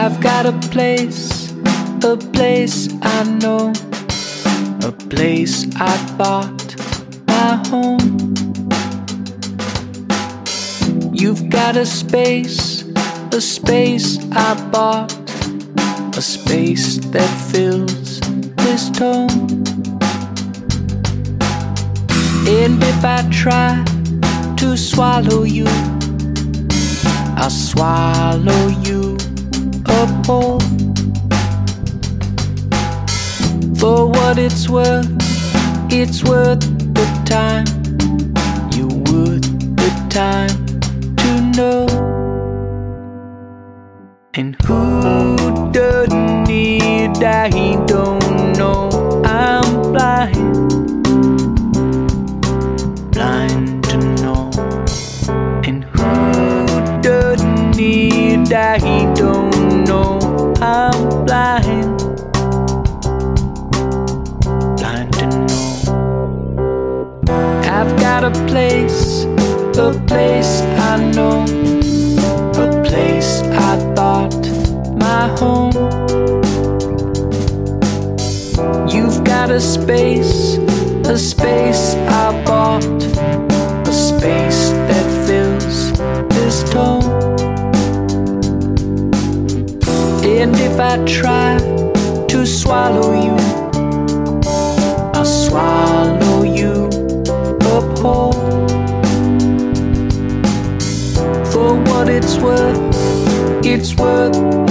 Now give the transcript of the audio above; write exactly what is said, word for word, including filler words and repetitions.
I've got a place, a place I know, a place I thought my home. You've got a space, a space I bought, a space that fills this tone. And if I try to swallow you, I'll swallow you up whole. For what it's worth, it's worth the time. You worth the time to know. And who doesn't need that? He don't know I'm blind, blind to know. And who doesn't need that? He don't know I'm blind, blind to know. I've got a place, a place I know, a place I thought my home. You've got a space, a space I bought, a space that fills this tone. And if I try to swallow you, I'll swallow you up whole. For what it's worth, it's worth